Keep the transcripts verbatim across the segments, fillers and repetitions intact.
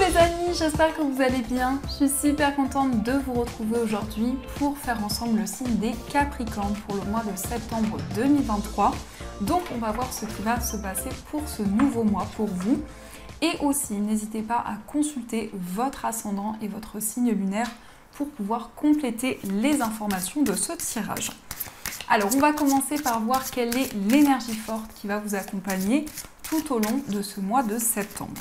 les amis, j'espère que vous allez bien. Je suis super contente de vous retrouver aujourd'hui pour faire ensemble le signe des Capricornes pour le mois de septembre deux mille vingt-trois. Donc on va voir ce qui va se passer pour ce nouveau mois pour vous. Et aussi, n'hésitez pas à consulter votre ascendant et votre signe lunaire pour pouvoir compléter les informations de ce tirage. Alors, on va commencer par voir quelle est l'énergie forte qui va vous accompagner tout au long de ce mois de septembre.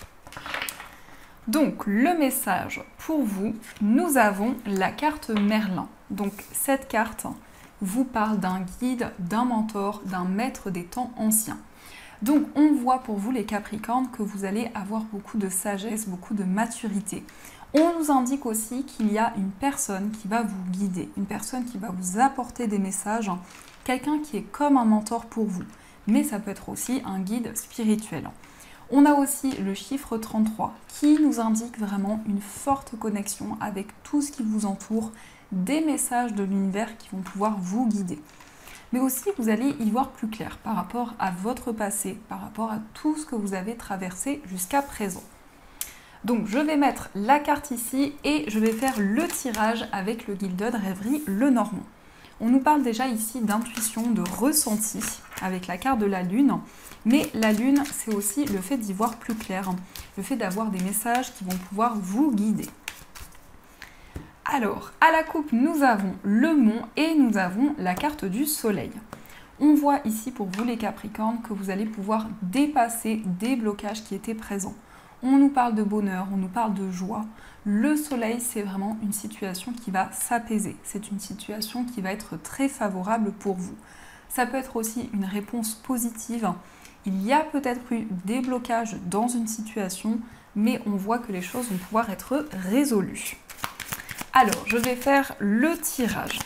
Donc, le message pour vous, nous avons la carte Merlin. Donc, cette carte vous parle d'un guide, d'un mentor, d'un maître des temps anciens. Donc, on voit pour vous les Capricornes que vous allez avoir beaucoup de sagesse, beaucoup de maturité. On nous indique aussi qu'il y a une personne qui va vous guider, une personne qui va vous apporter des messages, quelqu'un qui est comme un mentor pour vous. Mais ça peut être aussi un guide spirituel. On a aussi le chiffre trente-trois qui nous indique vraiment une forte connexion avec tout ce qui vous entoure, des messages de l'univers qui vont pouvoir vous guider. Mais aussi, vous allez y voir plus clair par rapport à votre passé, par rapport à tout ce que vous avez traversé jusqu'à présent. Donc, je vais mettre la carte ici et je vais faire le tirage avec le Gilded Rêverie Lenormand. On nous parle déjà ici d'intuition, de ressenti avec la carte de la Lune. Mais la Lune, c'est aussi le fait d'y voir plus clair, le fait d'avoir des messages qui vont pouvoir vous guider. Alors, à la coupe, nous avons le Mont et nous avons la carte du Soleil. On voit ici pour vous les Capricornes que vous allez pouvoir dépasser des blocages qui étaient présents. On nous parle de bonheur, on nous parle de joie. Le Soleil, c'est vraiment une situation qui va s'apaiser. C'est une situation qui va être très favorable pour vous. Ça peut être aussi une réponse positive. Il y a peut-être eu des blocages dans une situation, mais on voit que les choses vont pouvoir être résolues. Alors, je vais faire le tirage.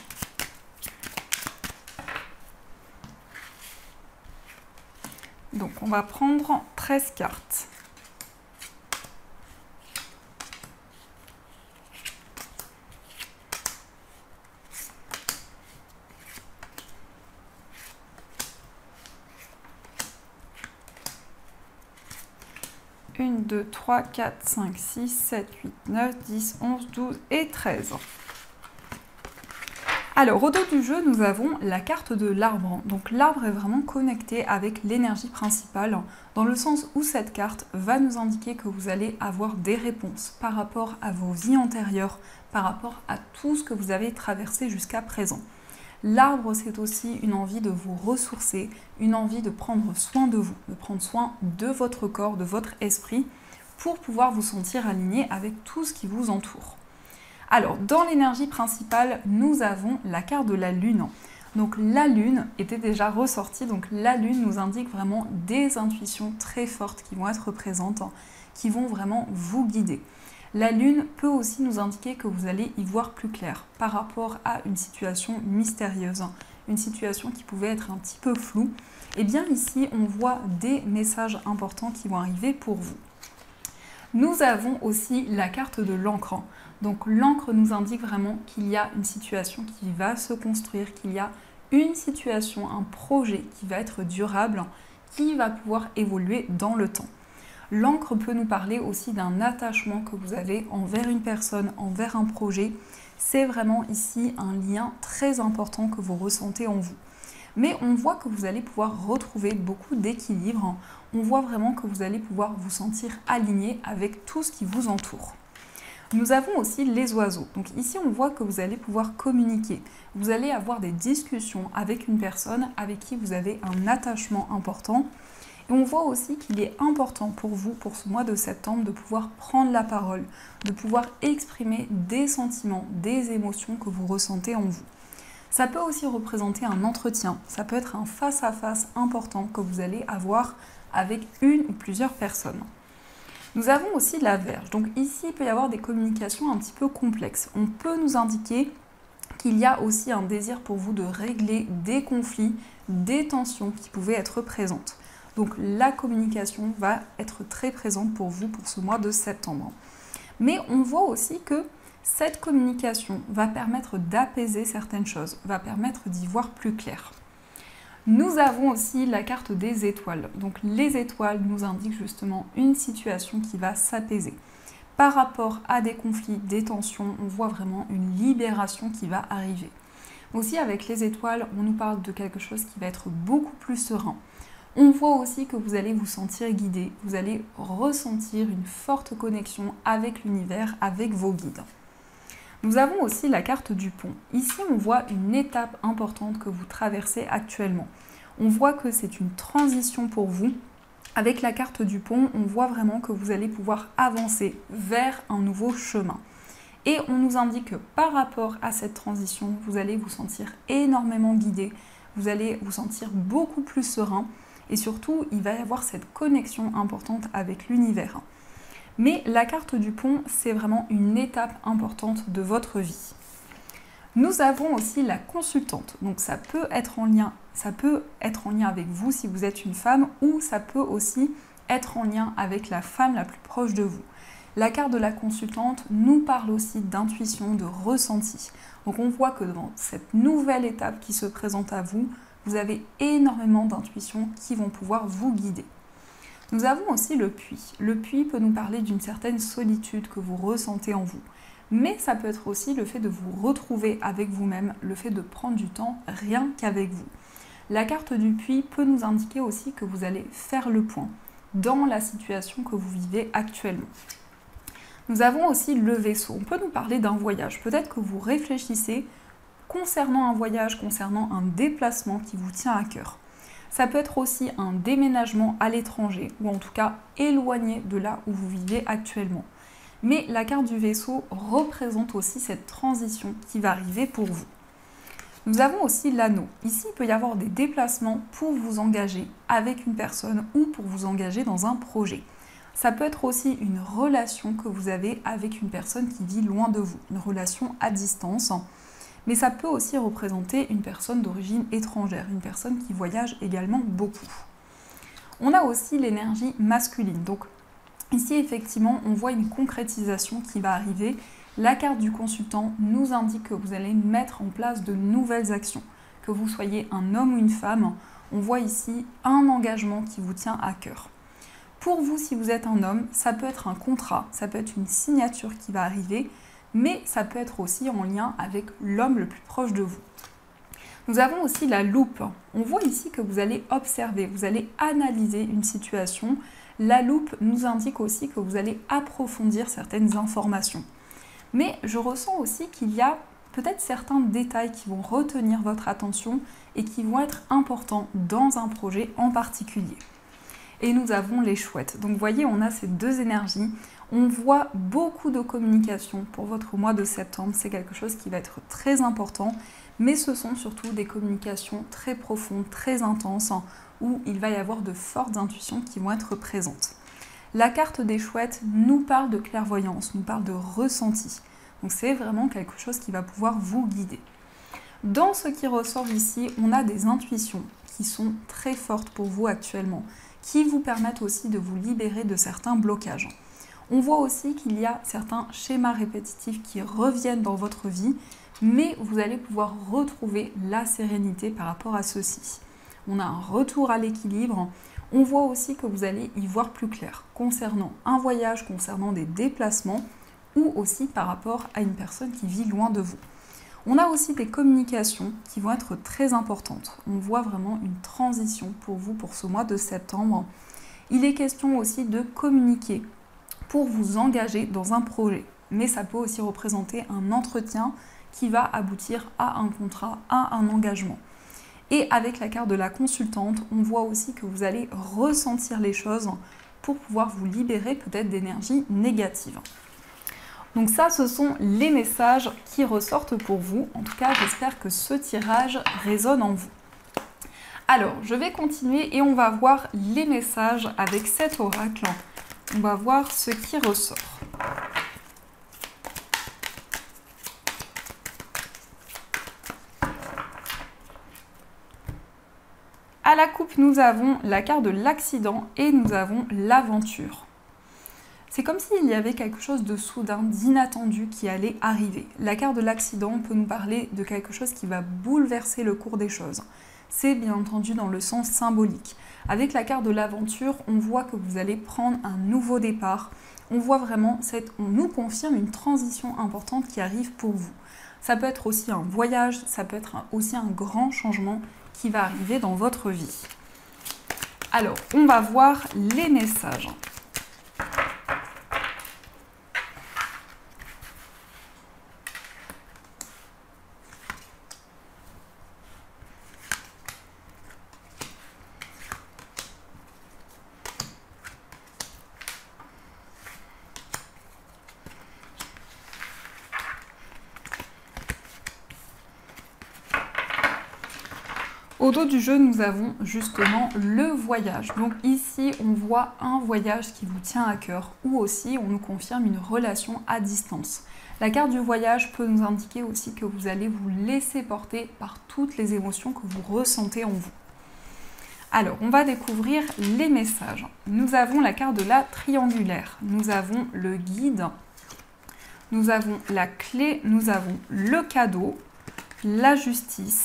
Donc, on va prendre treize cartes. un, deux, trois, quatre, cinq, six, sept, huit, neuf, dix, onze, douze et treize. Alors, au dos du jeu, nous avons la carte de l'arbre. Donc, l'arbre est vraiment connecté avec l'énergie principale, dans le sens où cette carte va nous indiquer que vous allez avoir des réponses par rapport à vos vies antérieures, par rapport à tout ce que vous avez traversé jusqu'à présent. L'arbre, c'est aussi une envie de vous ressourcer, une envie de prendre soin de vous, de prendre soin de votre corps, de votre esprit, pour pouvoir vous sentir aligné avec tout ce qui vous entoure. Alors, dans l'énergie principale, nous avons la carte de la Lune. Donc, la Lune était déjà ressortie, donc la Lune nous indique vraiment des intuitions très fortes qui vont être présentes, qui vont vraiment vous guider. La Lune peut aussi nous indiquer que vous allez y voir plus clair par rapport à une situation mystérieuse, une situation qui pouvait être un petit peu floue. Et bien ici, on voit des messages importants qui vont arriver pour vous. Nous avons aussi la carte de l'encre. Donc l'encre nous indique vraiment qu'il y a une situation qui va se construire, qu'il y a une situation, un projet qui va être durable, qui va pouvoir évoluer dans le temps. L'encre peut nous parler aussi d'un attachement que vous avez envers une personne, envers un projet. C'est vraiment ici un lien très important que vous ressentez en vous. Mais on voit que vous allez pouvoir retrouver beaucoup d'équilibre. On voit vraiment que vous allez pouvoir vous sentir aligné avec tout ce qui vous entoure. Nous avons aussi les oiseaux. Donc ici, on voit que vous allez pouvoir communiquer. Vous allez avoir des discussions avec une personne avec qui vous avez un attachement important. Et on voit aussi qu'il est important pour vous, pour ce mois de septembre, de pouvoir prendre la parole, de pouvoir exprimer des sentiments, des émotions que vous ressentez en vous. Ça peut aussi représenter un entretien, ça peut être un face-à-face important que vous allez avoir avec une ou plusieurs personnes. Nous avons aussi la Vierge. Donc ici, il peut y avoir des communications un petit peu complexes. On peut nous indiquer qu'il y a aussi un désir pour vous de régler des conflits, des tensions qui pouvaient être présentes. Donc la communication va être très présente pour vous pour ce mois de septembre. Mais on voit aussi que cette communication va permettre d'apaiser certaines choses, va permettre d'y voir plus clair. Nous avons aussi la carte des étoiles. Donc les étoiles nous indiquent justement une situation qui va s'apaiser. Par rapport à des conflits, des tensions, on voit vraiment une libération qui va arriver. Aussi avec les étoiles, on nous parle de quelque chose qui va être beaucoup plus serein. On voit aussi que vous allez vous sentir guidé, vous allez ressentir une forte connexion avec l'univers, avec vos guides. Nous avons aussi la carte du pont. Ici, on voit une étape importante que vous traversez actuellement. On voit que c'est une transition pour vous. Avec la carte du pont, on voit vraiment que vous allez pouvoir avancer vers un nouveau chemin. Et on nous indique que par rapport à cette transition, vous allez vous sentir énormément guidé, vous allez vous sentir beaucoup plus serein et surtout, il va y avoir cette connexion importante avec l'univers. Mais la carte du pont, c'est vraiment une étape importante de votre vie. Nous avons aussi la consultante, donc ça peut être en lien, ça peut être en lien avec vous si vous êtes une femme ou ça peut aussi être en lien avec la femme la plus proche de vous. La carte de la consultante nous parle aussi d'intuition, de ressenti. Donc on voit que dans cette nouvelle étape qui se présente à vous, vous avez énormément d'intuitions qui vont pouvoir vous guider. Nous avons aussi le puits. Le puits peut nous parler d'une certaine solitude que vous ressentez en vous. Mais ça peut être aussi le fait de vous retrouver avec vous-même, le fait de prendre du temps rien qu'avec vous. La carte du puits peut nous indiquer aussi que vous allez faire le point dans la situation que vous vivez actuellement. Nous avons aussi le vaisseau. On peut nous parler d'un voyage. Peut-être que vous réfléchissez concernant un voyage, concernant un déplacement qui vous tient à cœur. Ça peut être aussi un déménagement à l'étranger ou en tout cas éloigné de là où vous vivez actuellement. Mais la carte du vaisseau représente aussi cette transition qui va arriver pour vous. Nous avons aussi l'anneau. Ici, il peut y avoir des déplacements pour vous engager avec une personne ou pour vous engager dans un projet. Ça peut être aussi une relation que vous avez avec une personne qui vit loin de vous, une relation à distance. Mais ça peut aussi représenter une personne d'origine étrangère, une personne qui voyage également beaucoup. On a aussi l'énergie masculine. Donc ici, effectivement, on voit une concrétisation qui va arriver. La carte du consultant nous indique que vous allez mettre en place de nouvelles actions. Que vous soyez un homme ou une femme, on voit ici un engagement qui vous tient à cœur. Pour vous, si vous êtes un homme, ça peut être un contrat, ça peut être une signature qui va arriver, mais ça peut être aussi en lien avec l'homme le plus proche de vous. Nous avons aussi la loupe. On voit ici que vous allez observer, vous allez analyser une situation. La loupe nous indique aussi que vous allez approfondir certaines informations. Mais je ressens aussi qu'il y a peut-être certains détails qui vont retenir votre attention et qui vont être importants dans un projet en particulier. Et nous avons les chouettes. Donc vous voyez, on a ces deux énergies. On voit beaucoup de communication pour votre mois de septembre. C'est quelque chose qui va être très important. Mais ce sont surtout des communications très profondes, très intenses, où il va y avoir de fortes intuitions qui vont être présentes. La carte des chouettes nous parle de clairvoyance, nous parle de ressenti. Donc c'est vraiment quelque chose qui va pouvoir vous guider. Dans ce qui ressort ici, on a des intuitions qui sont très fortes pour vous actuellement, qui vous permettent aussi de vous libérer de certains blocages. On voit aussi qu'il y a certains schémas répétitifs qui reviennent dans votre vie, mais vous allez pouvoir retrouver la sérénité par rapport à ceci. On a un retour à l'équilibre. On voit aussi que vous allez y voir plus clair concernant un voyage, concernant des déplacements ou aussi par rapport à une personne qui vit loin de vous. On a aussi des communications qui vont être très importantes. On voit vraiment une transition pour vous pour ce mois de septembre. Il est question aussi de communiquer pour vous engager dans un projet. Mais ça peut aussi représenter un entretien qui va aboutir à un contrat, à un engagement. Et avec la carte de la consultante, on voit aussi que vous allez ressentir les choses pour pouvoir vous libérer peut-être d'énergie négative. Donc ça, ce sont les messages qui ressortent pour vous. En tout cas, j'espère que ce tirage résonne en vous. Alors, je vais continuer et on va voir les messages avec cet oracle. On va voir ce qui ressort. À la coupe, nous avons la carte de l'accident et nous avons l'aventure. C'est comme s'il y avait quelque chose de soudain, d'inattendu qui allait arriver. La carte de l'accident peut nous parler de quelque chose qui va bouleverser le cours des choses. c'est bien entendu dans le sens symbolique. Avec la carte de l'aventure, on voit que vous allez prendre un nouveau départ. On voit vraiment, cette, on nous confirme une transition importante qui arrive pour vous. Ça peut être aussi un voyage, ça peut être aussi un grand changement qui va arriver dans votre vie. Alors, on va voir les messages. Au dos du jeu, nous avons justement le voyage. Donc ici, on voit un voyage qui vous tient à cœur ou aussi on nous confirme une relation à distance. La carte du voyage peut nous indiquer aussi que vous allez vous laisser porter par toutes les émotions que vous ressentez en vous. Alors, on va découvrir les messages. Nous avons la carte de la triangulaire, nous avons le guide, nous avons la clé, nous avons le cadeau, la justice.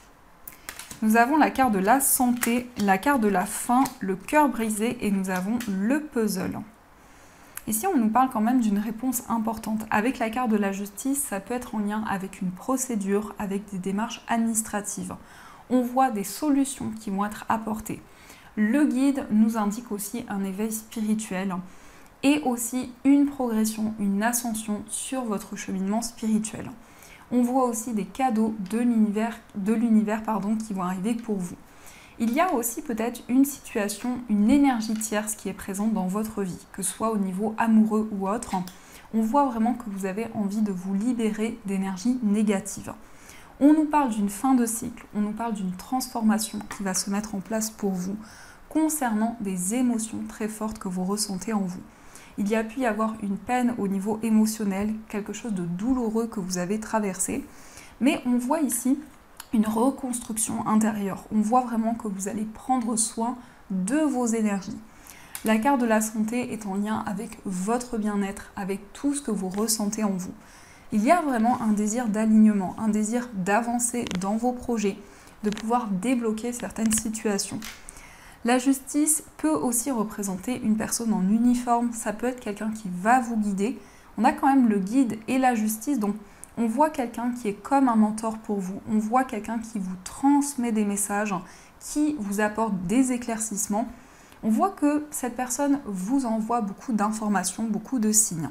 Nous avons la carte de la santé, la carte de la faim, le cœur brisé et nous avons le puzzle. Ici, on nous parle quand même d'une réponse importante. Avec la carte de la justice, ça peut être en lien avec une procédure, avec des démarches administratives. On voit des solutions qui vont être apportées. Le guide nous indique aussi un éveil spirituel et aussi une progression, une ascension sur votre cheminement spirituel. On voit aussi des cadeaux de l'univers de l'univers pardon, qui vont arriver pour vous. Il y a aussi peut-être une situation, une énergie tierce qui est présente dans votre vie, que ce soit au niveau amoureux ou autre. On voit vraiment que vous avez envie de vous libérer d'énergie négative. On nous parle d'une fin de cycle, on nous parle d'une transformation qui va se mettre en place pour vous concernant des émotions très fortes que vous ressentez en vous. Il y a pu y avoir une peine au niveau émotionnel, quelque chose de douloureux que vous avez traversé. Mais on voit ici une reconstruction intérieure. On voit vraiment que vous allez prendre soin de vos énergies. La carte de la santé est en lien avec votre bien-être, avec tout ce que vous ressentez en vous. Il y a vraiment un désir d'alignement, un désir d'avancer dans vos projets, de pouvoir débloquer certaines situations. La justice peut aussi représenter une personne en uniforme, ça peut être quelqu'un qui va vous guider. On a quand même le guide et la justice, donc on voit quelqu'un qui est comme un mentor pour vous. On voit quelqu'un qui vous transmet des messages, qui vous apporte des éclaircissements. On voit que cette personne vous envoie beaucoup d'informations, beaucoup de signes.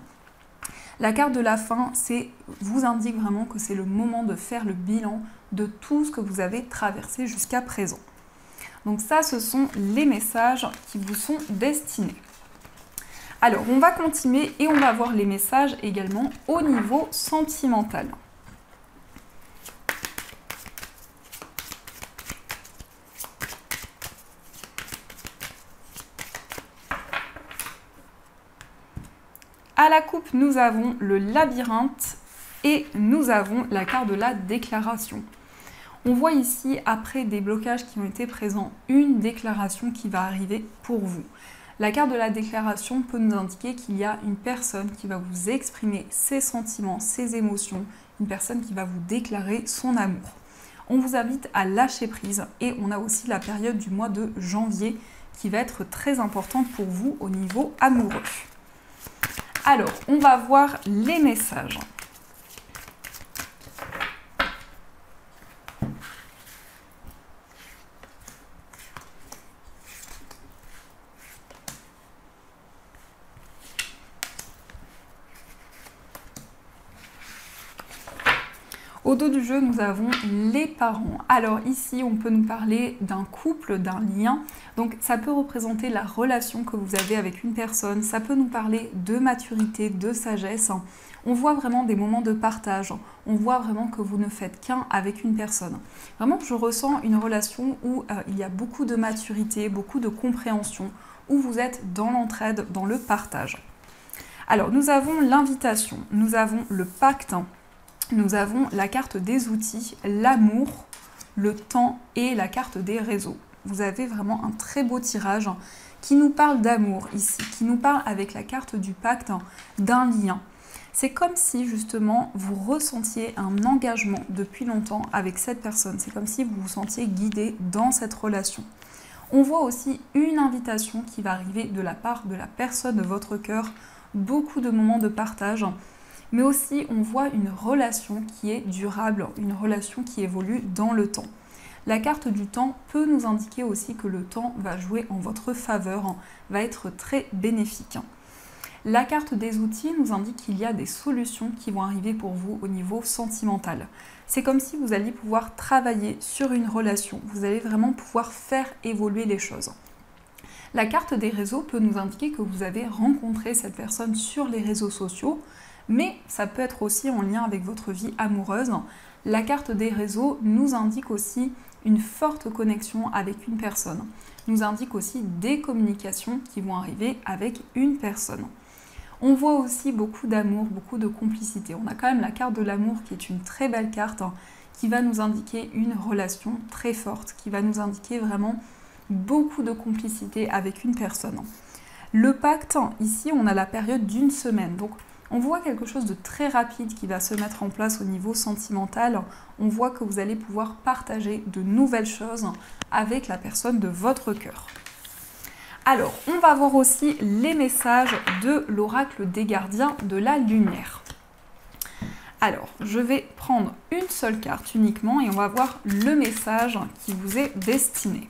La carte de la fin, c'est, vous indique vraiment que c'est le moment de faire le bilan de tout ce que vous avez traversé jusqu'à présent. Donc ça, ce sont les messages qui vous sont destinés. Alors, on va continuer et on va voir les messages également au niveau sentimental. À la coupe, nous avons le labyrinthe et nous avons la carte de la déclaration. On voit ici, après des blocages qui ont été présents, une déclaration qui va arriver pour vous. La carte de la déclaration peut nous indiquer qu'il y a une personne qui va vous exprimer ses sentiments, ses émotions, une personne qui va vous déclarer son amour. On vous invite à lâcher prise et on a aussi la période du mois de janvier qui va être très importante pour vous au niveau amoureux. Alors, on va voir les messages. Au dos du jeu, nous avons les parents. Alors ici, on peut nous parler d'un couple, d'un lien. Donc ça peut représenter la relation que vous avez avec une personne. Ça peut nous parler de maturité, de sagesse. On voit vraiment des moments de partage. On voit vraiment que vous ne faites qu'un avec une personne. Vraiment, je ressens une relation où euh, il y a beaucoup de maturité, beaucoup de compréhension, où vous êtes dans l'entraide, dans le partage. Alors, nous avons l'invitation, nous avons le pacte, nous avons la carte des outils, l'amour, le temps et la carte des réseaux. Vous avez vraiment un très beau tirage qui nous parle d'amour ici, qui nous parle avec la carte du pacte d'un lien. C'est comme si justement vous ressentiez un engagement depuis longtemps avec cette personne. C'est comme si vous vous sentiez guidé dans cette relation. On voit aussi une invitation qui va arriver de la part de la personne de votre cœur, beaucoup de moments de partage, mais aussi on voit une relation qui est durable, une relation qui évolue dans le temps. La carte du temps peut nous indiquer aussi que le temps va jouer en votre faveur, va être très bénéfique. La carte des outils nous indique qu'il y a des solutions qui vont arriver pour vous au niveau sentimental. C'est comme si vous alliez pouvoir travailler sur une relation, vous allez vraiment pouvoir faire évoluer les choses. La carte des réseaux peut nous indiquer que vous avez rencontré cette personne sur les réseaux sociaux, mais ça peut être aussi en lien avec votre vie amoureuse. La carte des réseaux nous indique aussi une forte connexion avec une personne, nous indique aussi des communications qui vont arriver avec une personne. On voit aussi beaucoup d'amour, beaucoup de complicité. On a quand même la carte de l'amour qui est une très belle carte hein, qui va nous indiquer une relation très forte, qui va nous indiquer vraiment beaucoup de complicité avec une personne. Le pacte, ici, on a la période d'une semaine. Donc, on voit quelque chose de très rapide qui va se mettre en place au niveau sentimental. On voit que vous allez pouvoir partager de nouvelles choses avec la personne de votre cœur. Alors, on va voir aussi les messages de l'oracle des gardiens de la lumière. Alors, je vais prendre une seule carte uniquement et on va voir le message qui vous est destiné.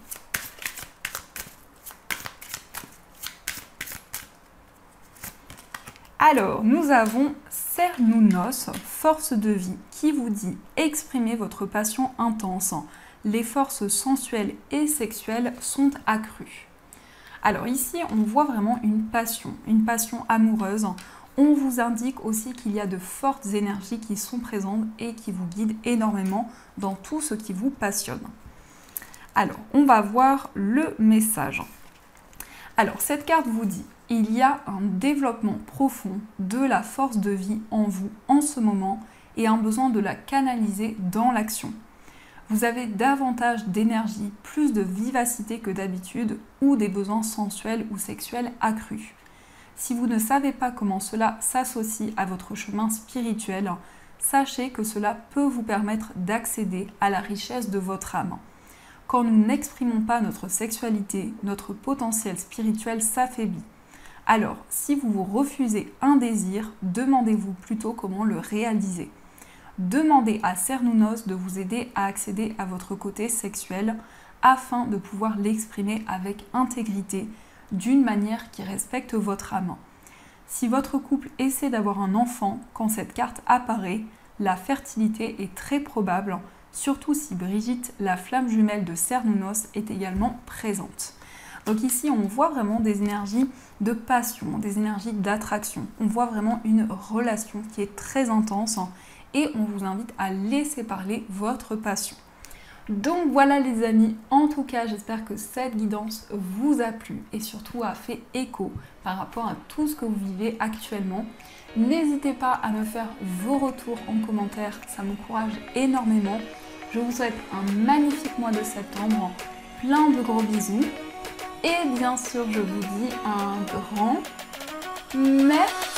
Alors, nous avons Cernunnos, force de vie, qui vous dit « Exprimez votre passion intense. Les forces sensuelles et sexuelles sont accrues. » Alors ici, on voit vraiment une passion, une passion amoureuse. On vous indique aussi qu'il y a de fortes énergies qui sont présentes et qui vous guident énormément dans tout ce qui vous passionne. Alors, on va voir le message. Alors, cette carte vous dit « Il y a un développement profond de la force de vie en vous en ce moment et un besoin de la canaliser dans l'action. Vous avez davantage d'énergie, plus de vivacité que d'habitude ou des besoins sensuels ou sexuels accrus. Si vous ne savez pas comment cela s'associe à votre chemin spirituel, sachez que cela peut vous permettre d'accéder à la richesse de votre âme. Quand nous n'exprimons pas notre sexualité, notre potentiel spirituel s'affaiblit. Alors, si vous vous refusez un désir, demandez-vous plutôt comment le réaliser. Demandez à Cernunnos de vous aider à accéder à votre côté sexuel afin de pouvoir l'exprimer avec intégrité, d'une manière qui respecte votre âme. Si votre couple essaie d'avoir un enfant quand cette carte apparaît, la fertilité est très probable, surtout si Brigitte, la flamme jumelle de Cernunnos, est également présente. Donc ici, on voit vraiment des énergies de passion, des énergies d'attraction. On voit vraiment une relation qui est très intense et on vous invite à laisser parler votre passion. Donc voilà les amis, en tout cas j'espère que cette guidance vous a plu et surtout a fait écho par rapport à tout ce que vous vivez actuellement. N'hésitez pas à me faire vos retours en commentaire, ça m'encourage énormément. Je vous souhaite un magnifique mois de septembre, plein de gros bisous et bien sûr je vous dis un grand merci.